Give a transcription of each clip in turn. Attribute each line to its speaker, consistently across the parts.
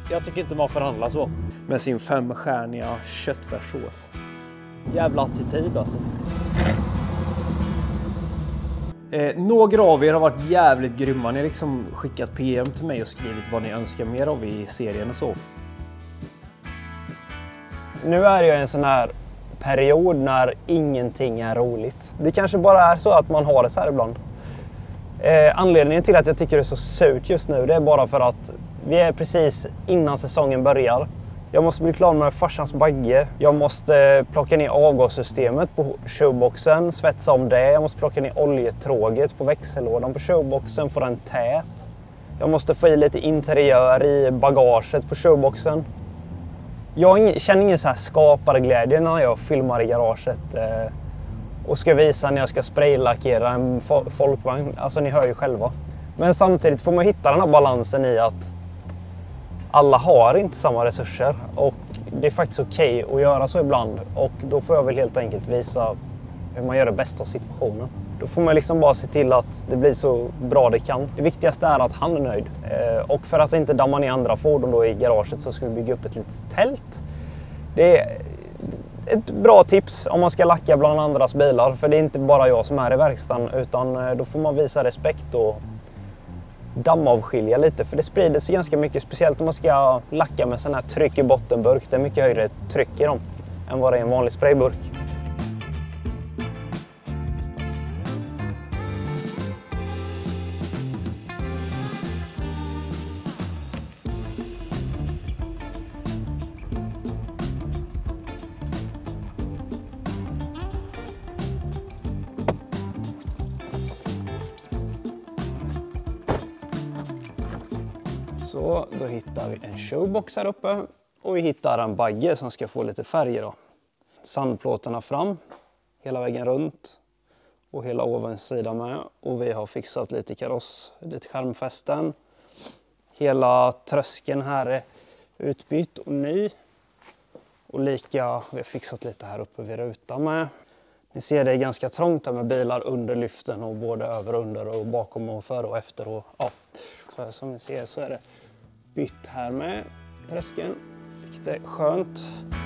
Speaker 1: Jag tycker inte man förhandlar så. Med sin 5-stjärniga köttfärssås. Jävla attityd alltså. Några av er har varit jävligt grymma. Ni har liksom skickat PM till mig och skrivit vad ni önskar mer av i serien och så.
Speaker 2: Nu är jag i en sån här period när ingenting är roligt. Det kanske bara är så att man har det så här ibland. Anledningen till att jag tycker det är så surt just nu, det är bara för att vi är precis innan säsongen börjar. Jag måste bli klar med farsans bagge. Jag måste plocka ner avgassystemet på showboxen, svetsa om det. Jag måste plocka ner oljetråget på växellådan på showboxen, få den tät. Jag måste få i lite interiör i bagaget på showboxen. Jag känner ingen så här skaparglädje när jag filmar i garaget och ska visa när jag ska spraylackera en folkvagn. Alltså ni hör ju själva. Men samtidigt får man hitta den här balansen i att alla har inte samma resurser och det är faktiskt okej att göra så ibland. Och då får jag väl helt enkelt visa hur man gör det bästa av situationen. Då får man liksom bara se till att det blir så bra det kan. Det viktigaste är att han är nöjd. Och för att inte damma ner andra fordon då i garaget så ska vi bygga upp ett litet tält. Det är ett bra tips om man ska lacka bland andras bilar. För det är inte bara jag som är i verkstaden utan då får man visa respekt och dammavskilja lite. För det sprider sig ganska mycket, speciellt om man ska lacka med sån här tryck i bottenburk. Det är mycket högre tryck i dem än vad det är i en vanlig sprayburk. Så då hittar vi en showbox här uppe och vi hittar en bagge som ska få lite färger då. Sandplåtarna fram, hela vägen runt och hela ovansidan med. Och vi har fixat lite kaross, lite skärmfästen. Hela tröskeln här är utbytt och ny. Och lika, vi har fixat lite här uppe vid rutan med. Ni ser det är ganska trångt här med bilar under lyften och både över och under och bakom och före och efter. Och, ja. Så här, som ni ser så är det bytt här med tröskeln, vilket är skönt.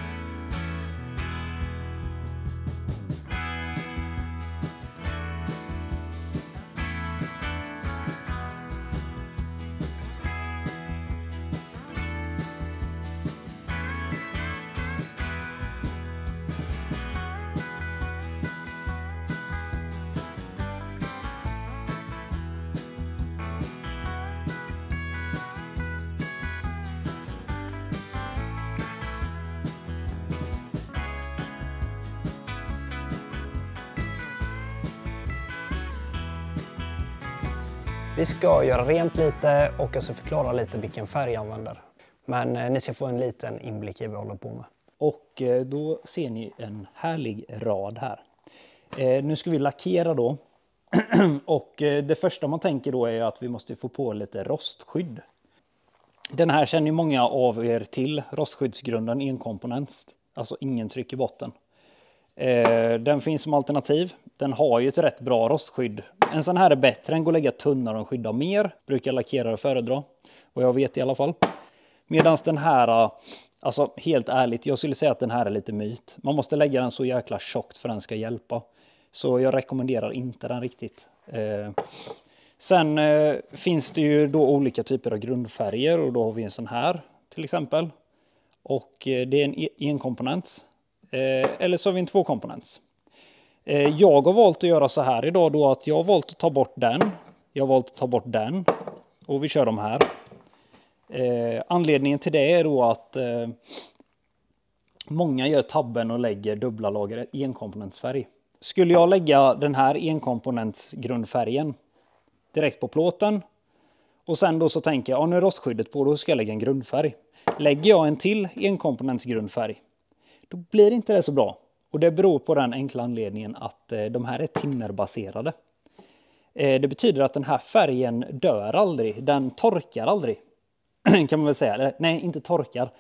Speaker 2: Vi ska göra rent lite och jag ska förklara lite vilken färg jag använder. Men ni ska få en liten inblick i vad jag håller på med.
Speaker 1: Och då ser ni en härlig rad här. Nu ska vi lackera då. Och det första man tänker då är att vi måste få på lite rostskydd. Den här känner ju många av er till, rostskyddsgrunden enkomponents. Alltså ingen tryck i botten. Den finns som alternativ. Den har ju ett rätt bra rostskydd. En sån här är bättre än att lägga tunnare och skydda mer. Brukar lackerare föredra. Och jag vet i alla fall. Medan den här, alltså helt ärligt, jag skulle säga att den här är lite myt. Man måste lägga den så jäkla tjockt för att den ska hjälpa. Så jag rekommenderar inte den riktigt. Sen finns det ju då olika typer av grundfärger. Och då har vi en sån här till exempel. Och det är en enkomponents. Eller så har vi en tvåkomponents. Jag har valt att göra så här idag då att jag har valt att ta bort den. Jag har valt att ta bort den. Och vi kör de här. Anledningen till det är då att många gör tabben och lägger dubbla lager enkomponentsfärg. Skulle jag lägga den här enkomponentsgrundfärgen direkt på plåten och sen då så tänker jag, ja, nu är rostskyddet på, då ska jag lägga en grundfärg. Lägger jag en till enkomponentsgrundfärg, då blir inte det så bra. Och det beror på den enkla anledningen att de här är timmerbaserade. Det betyder att den här färgen dör aldrig, den torkar aldrig. Kan man väl säga. Nej, inte torkar.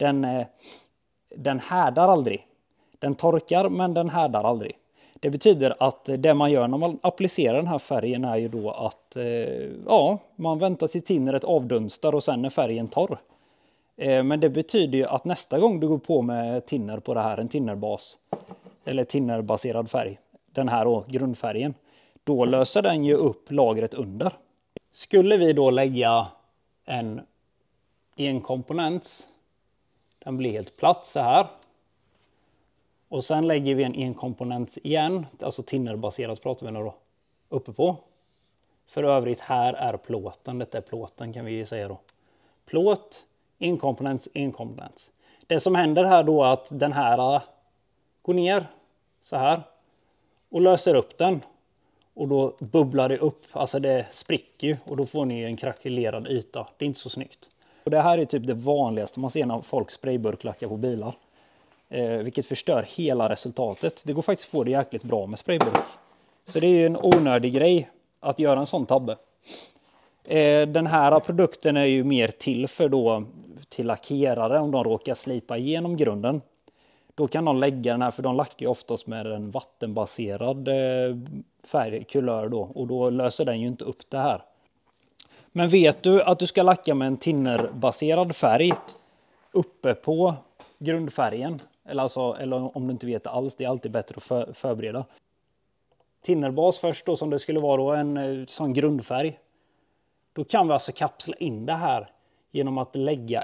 Speaker 1: Den härdar aldrig. Den torkar, men den härdar aldrig. Det betyder att det man gör när man applicerar den här färgen är ju då att man väntar till tinneret avdunstar och sen är färgen torr. Men det betyder ju att nästa gång du går på med tinner på det här, en tinnerbas eller tinnerbaserad färg, den här då, grundfärgen, då löser den ju upp lagret under. Skulle vi då lägga en enkomponents, den blir helt platt så här. Och sen lägger vi en enkomponents igen, alltså tinnerbaserat pratar vi nu då, uppe på. För övrigt här är plåten, detta är plåten kan vi ju säga då. Plåt, enkomponents, enkomponents. Det som händer här då är att den här går ner så här och löser upp den. Och då bubblar det upp, alltså det spricker ju och då får ni en krackelerad yta. Det är inte så snyggt. Och det här är typ det vanligaste man ser när folk sprayburklackar på bilar. Vilket förstör hela resultatet. Det går faktiskt att få det jäkligt bra med sprayburk. Så det är ju en onödig grej att göra en sån tabbe. Den här produkten är ju mer till för då till lackerare om de råkar slipa igenom grunden. Då kan de lägga den här, för de lackar ju oftast med en vattenbaserad färgkulör då. Och då löser den ju inte upp det här. Men vet du att du ska lacka med en tinnerbaserad färg uppe på grundfärgen? Eller om du inte vet det alls, det är alltid bättre att förbereda. Tinnerbas först då, som det skulle vara då, en sån grundfärg. Då kan vi alltså kapsla in det här genom att lägga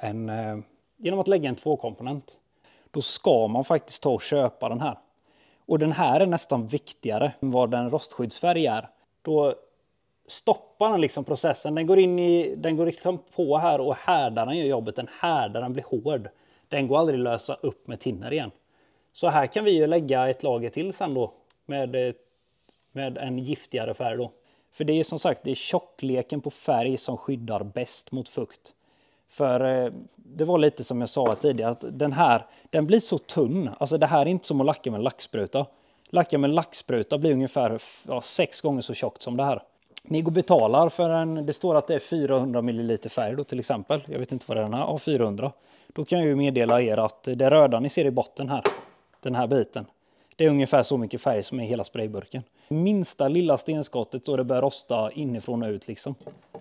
Speaker 1: en tvåkomponent. Då ska man faktiskt ta och köpa den här. Och den här är nästan viktigare än vad den rostskyddsfärg är. Då stoppar den liksom processen. Den går liksom på här och härdaren gör jobbet. Den härdaren blir hård. Den går aldrig lösa upp med tinner igen. Så här kan vi ju lägga ett lager till sen då med en giftigare färg då. För det är som sagt, det är tjockleken på färg som skyddar bäst mot fukt. För det var lite som jag sa tidigare, att den blir så tunn. Alltså det här är inte som att lacka med lackspruta. Lacka med lackspruta blir ungefär 6 gånger så tjockt som det här. Ni går och betalar för det står att det är 400 ml färg då till exempel. Jag vet inte vad den är, ja 400. Då kan jag ju meddela er att det röda ni ser i botten här, den här biten. Det är ungefär så mycket färg som är hela sprayburken. Minsta lilla stenskottet så det börjar rosta inifrån och ut liksom.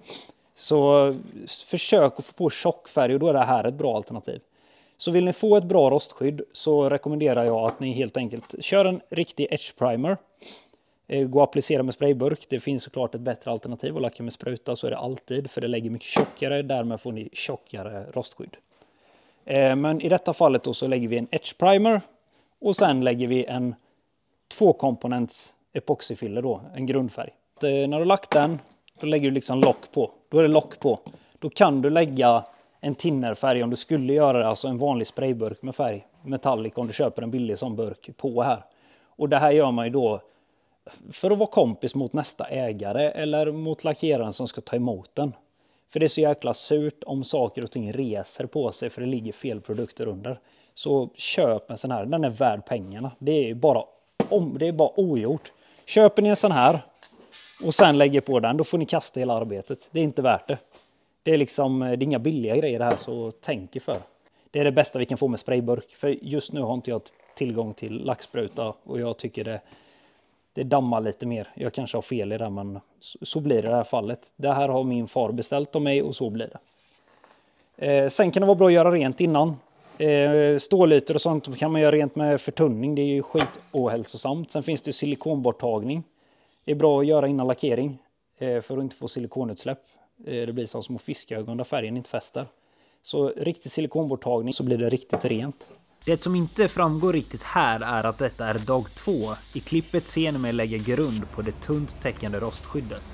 Speaker 1: Så försök att få på tjock färg och då är det här ett bra alternativ. Så vill ni få ett bra rostskydd så rekommenderar jag att ni helt enkelt kör en riktig etch primer. Gå och applicera med sprayburk. Det finns såklart ett bättre alternativ att lacka med spruta, så är det alltid. För det lägger mycket tjockare, därmed får ni tjockare rostskydd. Men i detta fallet då så lägger vi en etch primer. Och sen lägger vi en tvåkomponents epoxyfiller då, en grundfärg. När du lagt den, då lägger du liksom lock på. Då är det lock på. Då kan du lägga en tinnerfärg om du skulle göra det, alltså en vanlig sprayburk med färg, metallic, om du köper en billig sån burk på här. Och det här gör man ju då för att vara kompis mot nästa ägare eller mot lackeraren som ska ta emot den. För det är så jäkla surt om saker och ting reser på sig för det ligger fel produkter under. Så köp en sån här, den är värd pengarna. Det är bara ogjort. Köper ni en sån här och sen lägger på den, då får ni kasta hela arbetet. Det är inte värt det. Det är inga billiga grejer det här, så tänk er för. Det är det bästa vi kan få med sprayburk. För just nu har inte jag tillgång till lackspruta och jag tycker det dammar lite mer. Jag kanske har fel i det, men så blir det i det här fallet. Det här har min far beställt av mig och så blir det. Sen kan det vara bra att göra rent innan. Stålytor och sånt kan man göra rent med förtunning. Det är ju skit ohälsosamt. Sen finns det silikonborttagning. Det är bra att göra innan lackering för att inte få silikonutsläpp. Det blir som små fiskögon där färgen inte fäster. Så riktig silikonborttagning så blir det riktigt rent.
Speaker 3: Det som inte framgår riktigt här är att detta är dag 2. I klippet ser ni mig lägga grund på det tunt täckande rostskyddet.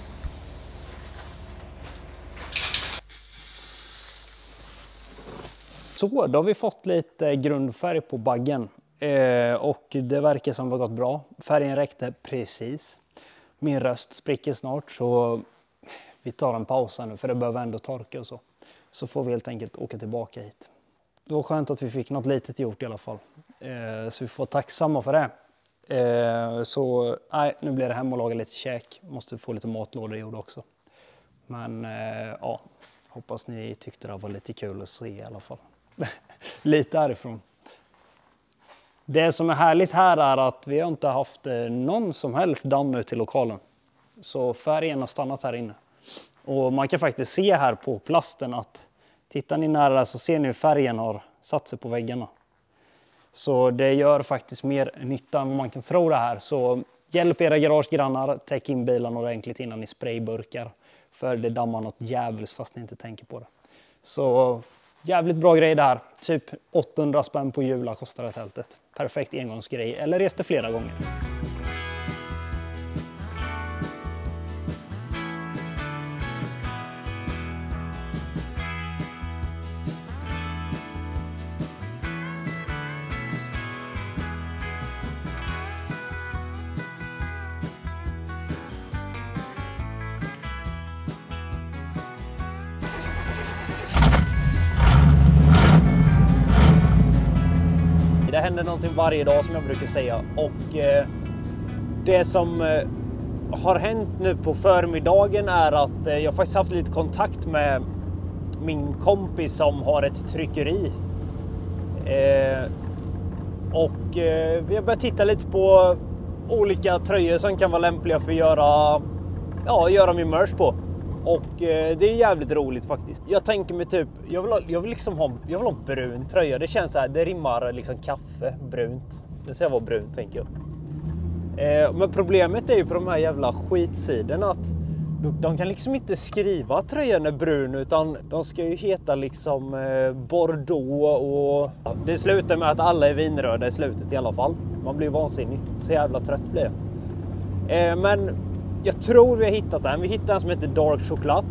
Speaker 2: Så, då har vi fått lite grundfärg på baggen. Och det verkar som det har gått bra. Färgen räckte precis. Min röst spricker snart, så vi tar en paus nu för det behöver ändå torka och så. Så får vi helt enkelt åka tillbaka hit. Det var skönt att vi fick något litet gjort i alla fall. Så vi får vara tacksamma för det. Så nej, nu blir det hem och laga lite käk. Måste få lite matlådor gjorda också. Men ja, hoppas ni tyckte det var lite kul att se i alla fall. Lite härifrån. Det som är härligt här är att vi har inte haft någon som helst damm ut i lokalen. Så färgen har stannat här inne. Och man kan faktiskt se här på plasten att
Speaker 1: Tittar ni nära så ser ni hur färgen har satt sig på väggarna. Så det gör faktiskt mer nytta än vad man kan tro det här. Så hjälp era garagegrannar, täck in bilen ordentligt innan ni sprayburkar. För det dammar något jävligt fast ni inte tänker på det. Så jävligt bra grej där. Typ 800 spänn på Jula kostar det tältet. Perfekt engångsgrej, eller reste flera gånger. Det händer någonting varje dag som jag brukar säga, och det som har hänt nu på förmiddagen är att jag faktiskt haft lite kontakt med min kompis som har ett tryckeri. Och vi har börjat titta lite på olika tröjor som kan vara lämpliga för att göra min merch på. Och det är jävligt roligt faktiskt. Jag tänker mig typ, jag vill ha en brun tröja. Det känns så här, det rimmar liksom kaffe, brunt. Det ska vara brunt tänker jag. Men problemet är ju på de här jävla skitsidorna att de kan liksom inte skriva att tröjan är brun, utan de ska ju heta liksom Bordeaux, och det slutar med att alla är vinröda i slutet i alla fall. Man blir vansinnig, så jävla trött blir jag. Men jag tror vi har hittat en. Vi hittade en som heter Dark Chocolate.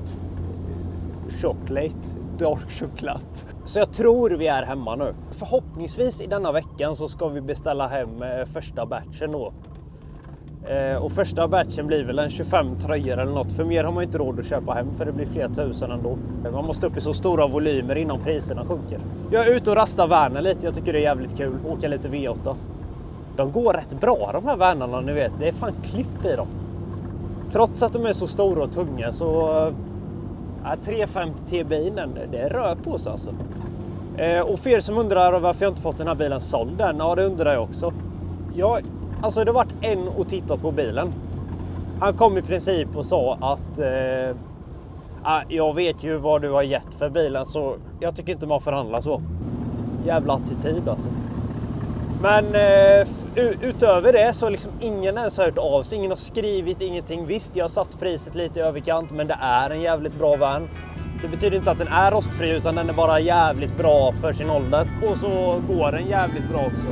Speaker 1: Dark Chocolate. Så jag tror vi är hemma nu. Förhoppningsvis i denna veckan så ska vi beställa hem första batchen då. Och första batchen blir väl en 25 tröjor eller något. För mer har man inte råd att köpa hem, för det blir flera tusen ändå. Man måste upp i så stora volymer innan priserna sjunker. Jag är ute och rastar vanen lite. Jag tycker det är jävligt kul. Åka lite V8. De går rätt bra de här vanerna, ni vet. Det är fan klipp i dem. Trots att de är så stora och tunga så 350 TBI:n, det rör på sig alltså. Och för er som undrar varför jag inte fått den här bilen såld än, ja det undrar jag också. Alltså det har varit en och tittat på bilen. Han kom i princip och sa att jag vet ju vad du har gett för bilen, så jag tycker inte man förhandlar så. Jävla attityd alltså. Men utöver det så liksom ingen ens har hört av sig, ingen har skrivit ingenting. Visst, jag har satt priset lite i överkant, men det är en jävligt bra van. Det betyder inte att den är rostfri, utan den är bara jävligt bra för sin ålder. Och så går den jävligt bra också.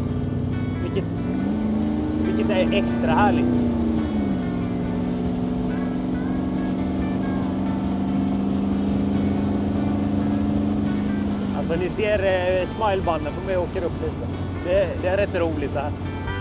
Speaker 1: Vilket är extra härligt. Alltså ni ser smilebanden på mig åker upp lite. Det är rätt roligt det här.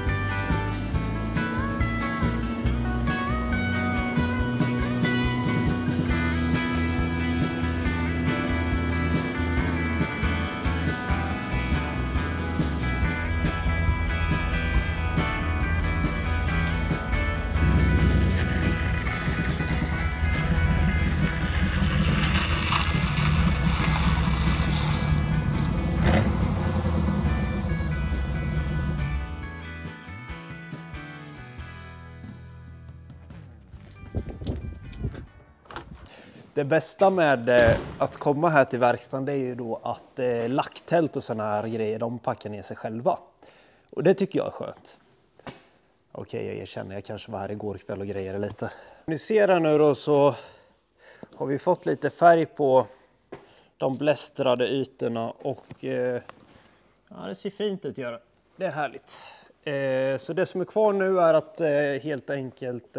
Speaker 1: Det bästa med att komma här till verkstaden, det är ju då att lacktält och såna här grejer, de packar ner sig själva. Och det tycker jag är skönt. Okej, jag erkänner, jag kanske var här igår kväll och grejer lite. Ni ser här nu då, så har vi fått lite färg på de blästrade ytorna, och ja, det ser fint ut att göra. Det är härligt. Så det som är kvar nu är att helt enkelt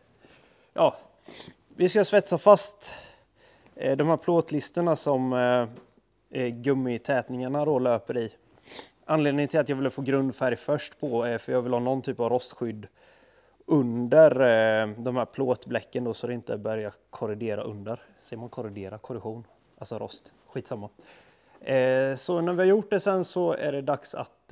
Speaker 1: vi ska svetsa fast de här plåtlisterna som gummitätningarna då löper i. Anledningen till att jag ville få grundfärg först på är för jag vill ha någon typ av rostskydd under de här plåtbläcken då, så det inte börjar korrodera under. Ser man korrosion? Alltså rost. Skitsamma. Så när vi har gjort det sen så är det dags att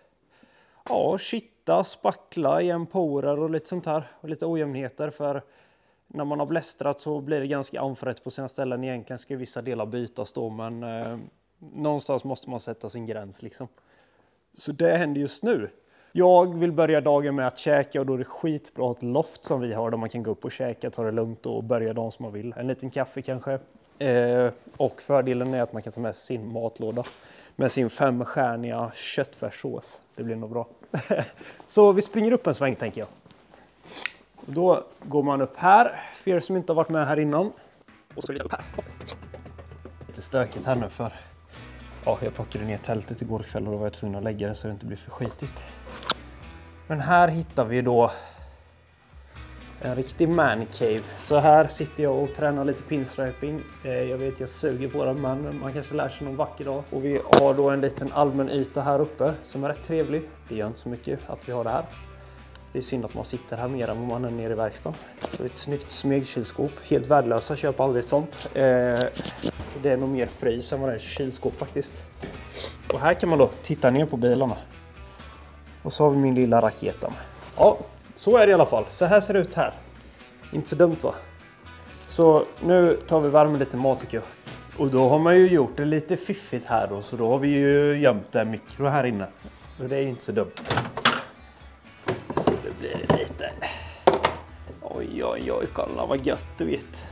Speaker 1: kitta, spackla igen porer och lite sånt här. Och lite ojämnheter, för när man har blästrat så blir det ganska anfrätt på sina ställen. Egentligen ska vissa delar bytas då, men någonstans måste man sätta sin gräns liksom. Så det händer just nu. Jag vill börja dagen med att käka, och då är det skitbra ett loft som vi har där man kan gå upp och käka, ta det lugnt och börja dagen som man vill. En liten kaffe kanske.
Speaker 2: Och fördelen är att man kan ta med sin matlåda med sin 5-stjärniga köttfärssås. Det blir nog bra. Så vi springer upp en sväng tänker jag. Då går man upp här, för er som inte har varit med här innan. Och så går upp här. Lite stökigt här nu för jag plockade ner tältet igår kväll och då var jag tvungen att lägga det så det inte blir för skitigt. Men här hittar vi då en riktig man cave. Så här sitter jag och tränar lite pinstriping. Jag vet jag suger på den, men man kanske lär sig någon vacker dag. Och vi har då en liten allmän yta här uppe som är rätt trevlig. Det gör inte så mycket att vi har det här. Det är synd att man sitter här mer än vad man är nere i verkstaden. Så ett snyggt smegkylskåp. Helt värdelösa, köp aldrig ett sånt. Det är nog mer frys än vad det är kylskåp faktiskt. Och här kan man då titta ner på bilarna. Och så har vi min lilla raketa. Ja, så är det i alla fall. Så här ser det ut här. Inte så dumt va? Så nu tar vi värme lite mat tycker jag. Och då har man ju gjort det lite fiffigt här då. Så då har vi ju gömt en mikro här inne. Och det är ju inte så dumt. Så det blir lite... Oj, kolla vad gött du vet.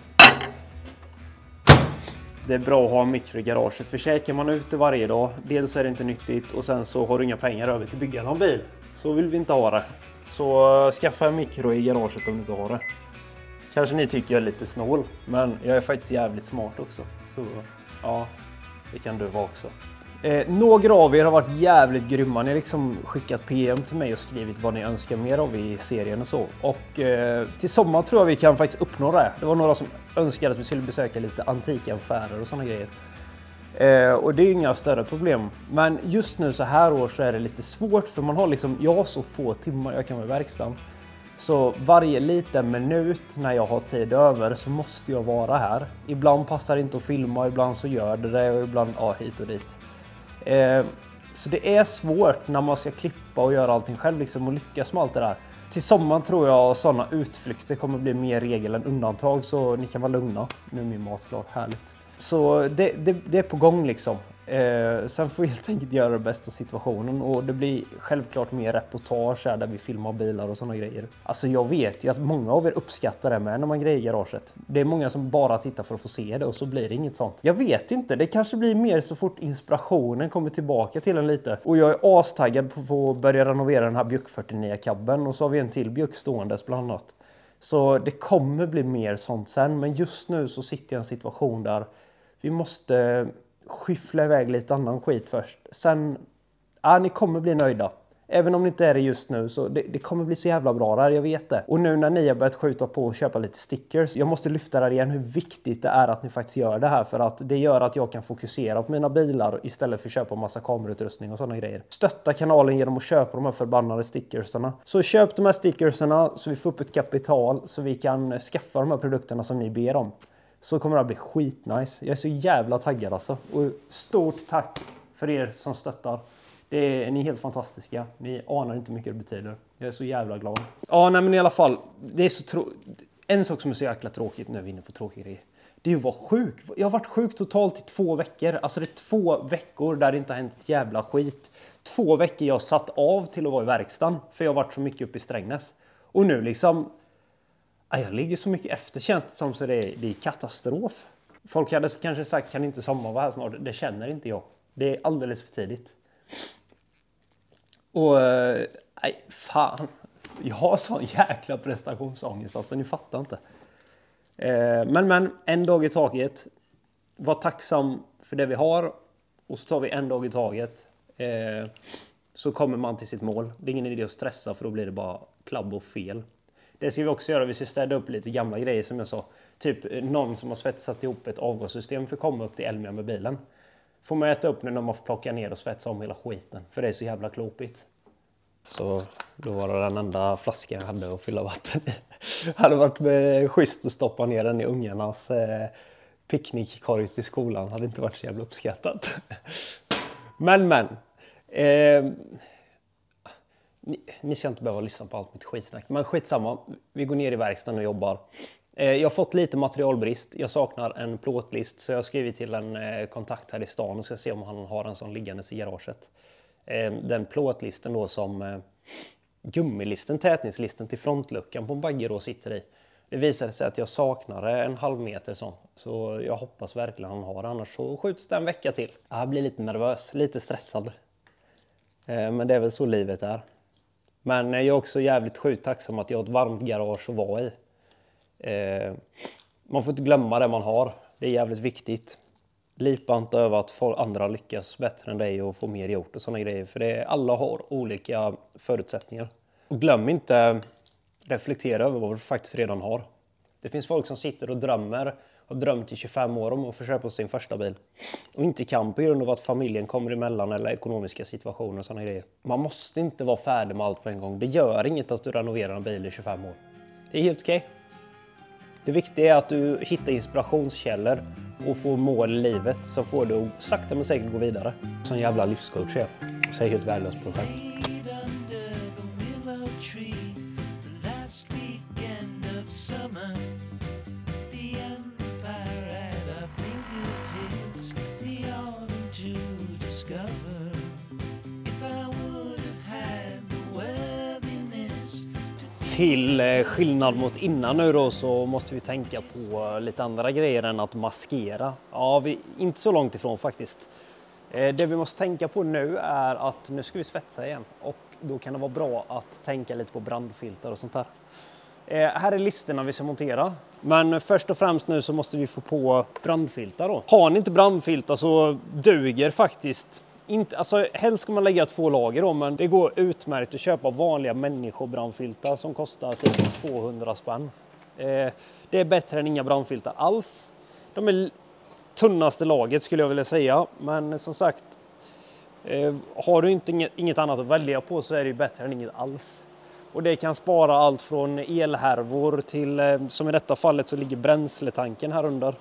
Speaker 2: Det är bra att ha en mikro i garaget. För käkar man ute varje dag, dels är det inte nyttigt och sen så har du inga pengar över till bygga någon bil. Så vill vi inte ha det. Så skaffa en mikro i garaget om du inte har det. Kanske ni tycker jag är lite snål, men jag är faktiskt jävligt smart också. Så ja, det kan du vara också. Några av er har varit jävligt grymma. Ni har liksom skickat PM till mig och skrivit vad ni önskar mer av i serien och så. Och till sommar tror jag vi kan faktiskt uppnå det. Det var några som önskade att vi skulle besöka lite antika affärer och sådana grejer. Och det är ju inga större problem. Men just nu så här år så är det lite svårt för man har liksom, jag har så få timmar jag kan vara i verkstaden. Så varje liten minut när jag har tid över så måste jag vara här. Ibland passar det inte att filma, ibland så gör det och ibland hit och dit. Så det är svårt när man ska klippa och göra allting själv liksom, och lyckas med allt det där. Till sommaren tror jag sådana utflykter kommer bli mer regel än undantag så ni kan vara lugna. Nu är min mat klar, härligt. Så det är på gång liksom. Sen får vi helt enkelt göra det bästa situationen och det blir självklart mer reportage här där vi filmar bilar och sådana grejer. Alltså jag vet ju att många av er uppskattar det med när man grejer i garaget. Det är många som bara tittar för att få se det och så blir det inget sånt. Jag vet inte, det kanske blir mer så fort inspirationen kommer tillbaka till en lite. Och jag är astaggad på att få börja renovera den här Bjuck 49-kabben och så har vi en till Bjuck ståendes bland annat. Så det kommer bli mer sånt sen, men just nu så sitter jag i en situation där vi måste skyffla iväg lite annan skit först. Sen, ni kommer bli nöjda. Även om det inte är det just nu så det kommer bli så jävla bra där, jag vet det. Och nu när ni har börjat skjuta på och köpa lite stickers, jag måste lyfta där igen hur viktigt det är att ni faktiskt gör det här. För att det gör att jag kan fokusera på mina bilar istället för att köpa massa kamerautrustning och sådana grejer. Stötta kanalen genom att köpa de här förbannade stickersarna. Så köp de här stickersarna så vi får upp ett kapital så vi kan skaffa de här produkterna som ni ber om. Så kommer det att bli skitnice. Jag är så jävla taggad alltså. Och stort tack för er som stöttar. Ni är helt fantastiska. Ni anar inte hur mycket det betyder. Jag är så jävla glad. Ja, nej men i alla fall. Det är så en sak som är så jäkla tråkigt nu är vi inne på tråkiga grejer. Det är ju att vara sjuk. Jag har varit sjuk totalt i 2 veckor. Alltså det är 2 veckor där det inte har hänt jävla skit. 2 veckor jag satt av till att vara i verkstaden. För jag har varit så mycket uppe i Strängnäs. Och nu liksom... Jag ligger så mycket efter känns det som så det är katastrof. Folk hade kanske sagt kan inte sommar vara här snart. Det känner inte jag. Det är alldeles för tidigt. Och nej fan. Jag har sån jäkla prestationsångest alltså. Ni fattar inte. Men en dag i taget. Var tacksam för det vi har. Och så tar vi en dag i taget. Så kommer man till sitt mål. Det är ingen idé att stressa för då blir det bara klabb och fel. Det ska vi också göra. Vi ska städa upp lite gamla grejer som jag sa. Typ någon som har svetsat ihop ett avgassystem för att komma upp till Elmia med bilen. Får man äta upp nu när man får plocka ner och svetsa om hela skiten. För det är så jävla klopigt. Så då var det den enda flaskan jag hade att fylla vatten i. Hade varit schysst att stoppa ner den i ungarnas picknickkorg till skolan. Hade inte varit så jävla uppskattat. Men. Ni ska inte behöva lyssna på allt mitt skitsnack. Men skitsamma, vi går ner i verkstaden och jobbar. Jag har fått lite materialbrist. Jag saknar en plåtlist så jag har skrivit till en kontakt här i stan och ska se om han har en sån liggandes i garaget. Den plåtlisten då som gummilisten, tätningslisten till frontluckan på en bagge då sitter i. Det visade sig att jag saknade en halv meter sån. Så jag hoppas verkligen han har det, annars så skjuts det en vecka till. Jag blir lite nervös, lite stressad. Men det är väl så livet är. Men jag är också jävligt sjukt tacksam att jag har ett varmt garage att vara i. Man får inte glömma det man har. Det är jävligt viktigt. Lipa inte över att andra lyckas bättre än dig och få mer gjort och sådana grejer. För alla har olika förutsättningar. Och glöm inte reflektera över vad du faktiskt redan har. Det finns folk som sitter och drömmer. Har drömt i 25 år om att få köpa sin första bil. Och inte kan på grund av att familjen kommer emellan eller ekonomiska situationer och sådana grejer. Man måste inte vara färdig med allt på en gång. Det gör inget att du renoverar en bil i 25 år. Det är helt okej. Det viktiga är att du hittar inspirationskällor och får mål i livet som får du att sakta men säkert gå vidare. Som en jävla livscoach är jag. Så är helt värdelös på själv. Till skillnad mot innan nu då så måste vi tänka på lite andra grejer än att maskera. Ja, inte så långt ifrån faktiskt. Det vi måste tänka på nu är att nu ska vi svetsa igen och då kan det vara bra att tänka lite på brandfiltar och sånt där. Här är listorna vi ska montera. Men först och främst nu så måste vi få på brandfiltar då. Har ni inte brandfiltar så duger faktiskt inte, alltså helst ska man lägga 2 lager då, men det går utmärkt att köpa vanliga människobrandfiltar som kostar typ 200 spänn. Det är bättre än inga brandfiltar alls. De är tunnaste laget skulle jag vilja säga, men som sagt har du inte inget annat att välja på så är det ju bättre än inget alls. Och det kan spara allt från elhärvor till, som i detta fallet så ligger bränsletanken här under.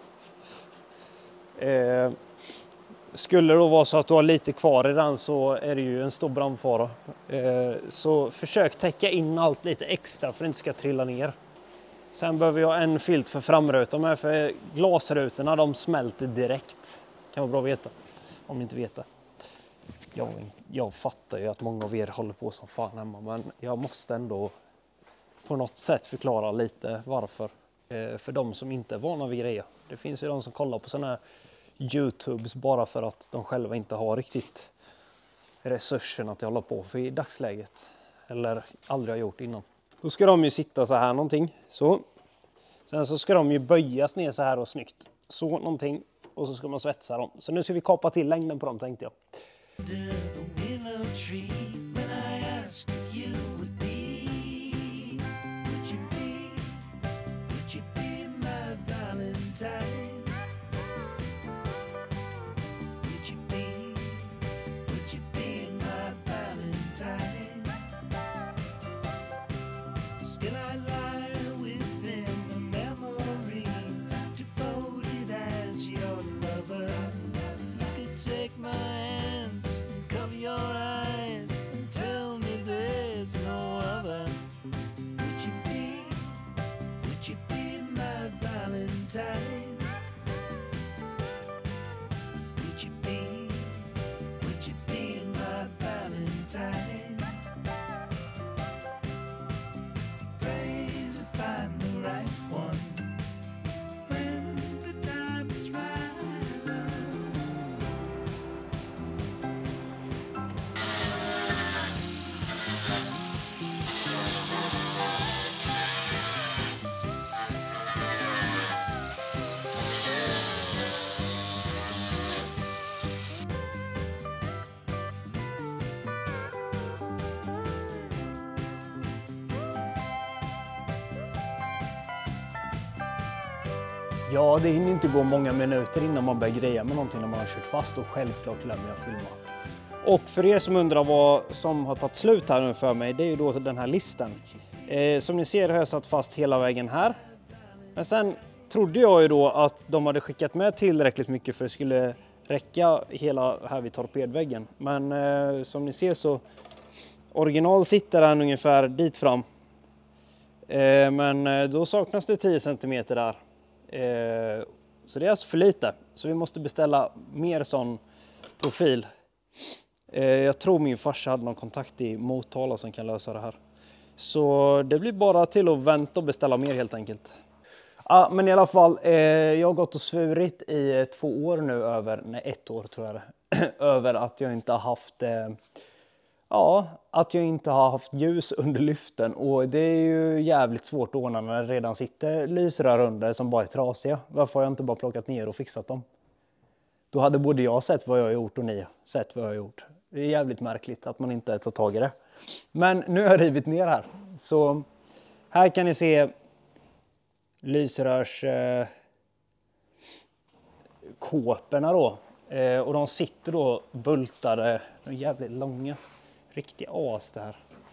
Speaker 2: Skulle det då vara så att du har lite kvar i den så är det ju en stor brandfara. Så försök täcka in allt lite extra för att det inte ska trilla ner. Sen behöver jag en filt för framrutan med, för glasrutorna de smälter direkt. Kan vara bra att veta, om ni inte vet det. Jag fattar ju att många av er håller på som fan hemma, men jag måste ändå på något sätt förklara lite varför. För de som inte är vana vid grejer. Det finns ju de som kollar på sådana här YouTubes bara för att de själva inte har riktigt resurserna att hålla på för i dagsläget. Eller aldrig har gjort innan. Då ska de ju sitta så här någonting. Så. Sen så ska de ju böjas ner så här och snyggt. Så någonting. Och så ska man svetsa dem. Så nu ska vi kapa till längden på dem tänkte jag. Ja, det hinner inte gå många minuter innan man börjar greja med någonting när man har kört fast och självklart glömmer jag filma. Och för er som undrar vad som har tagit slut här nu för mig, det är ju då den här listan. Som ni ser har jag satt fast hela vägen här. Men sen trodde jag ju då att de hade skickat med tillräckligt mycket för att det skulle räcka hela här vid torpedväggen. Men som ni ser så original sitter den ungefär dit fram. Men då saknas det 10 cm där. Så det är alltså för lite. Så vi måste beställa mer sån profil. Jag tror min farsa hade någon kontakt i Motala som kan lösa det här.
Speaker 1: Så det blir bara till att vänta och beställa mer helt enkelt. Ja, men i alla fall, jag har gått och svurit i 2 år nu över, 1 år tror jag det, över att jag inte har haft, att jag inte har haft ljus under lyften. Och det är ju jävligt svårt att ordna när det redan sitter lysrör under som bara är trasiga. Varför har jag inte bara plockat ner och fixat dem? Då hade både jag sett vad jag har gjort och ni sett vad jag har gjort. Det är jävligt märkligt att man inte tar tag i det. Men nu har jag rivit ner här. Så här kan ni se lysrörs kåporna då. Och de sitter då bultade. De är jävligt långa. Riktiga as det här.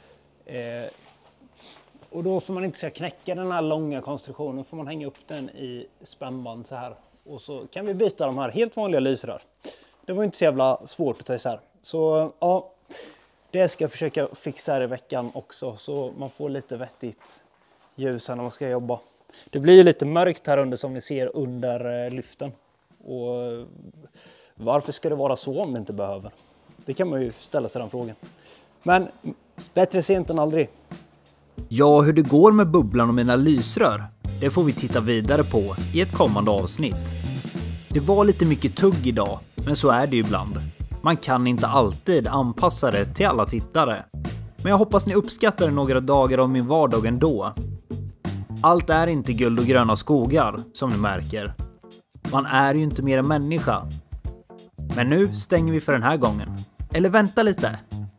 Speaker 1: Och då får man inte ska knäcka den här långa konstruktionen. Får man hänga upp den i spännband så här. Och så kan vi byta de här helt vanliga lysrör. Det var inte så jävla svårt att ta isär. Så ja, det ska jag försöka fixa här i veckan också. Så man får lite vettigt ljus här när man ska jobba. Det blir lite mörkt här under som vi ser under lyften. Och varför ska det vara så om det inte behöver? Det kan man ju ställa sig den frågan. Men bättre sent än aldrig.
Speaker 3: Ja, hur det går med bubblan och mina lysrör, det får vi titta vidare på i ett kommande avsnitt. Det var lite mycket tugg idag, men så är det ju ibland. Man kan inte alltid anpassa det till alla tittare. Men jag hoppas ni uppskattar några dagar av min vardag ändå. Allt är inte guld och gröna skogar, som ni märker. Man är ju inte mer än människa. Men nu stänger vi för den här gången. Eller vänta lite.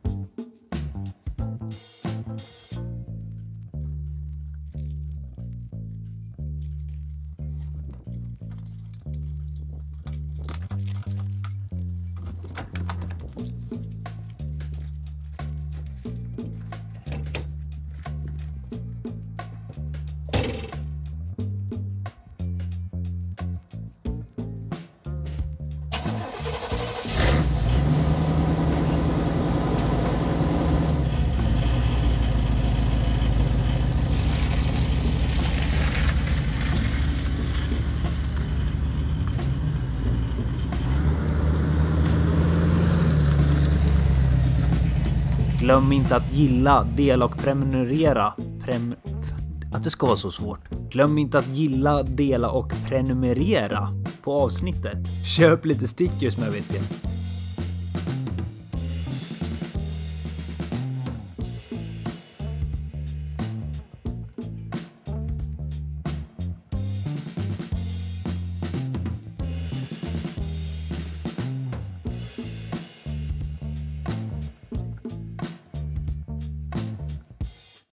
Speaker 3: Glöm inte att gilla, dela och prenumerera. Att det ska vara så svårt. Glöm inte att gilla, dela och prenumerera på avsnittet. Köp lite stickers med vet jag.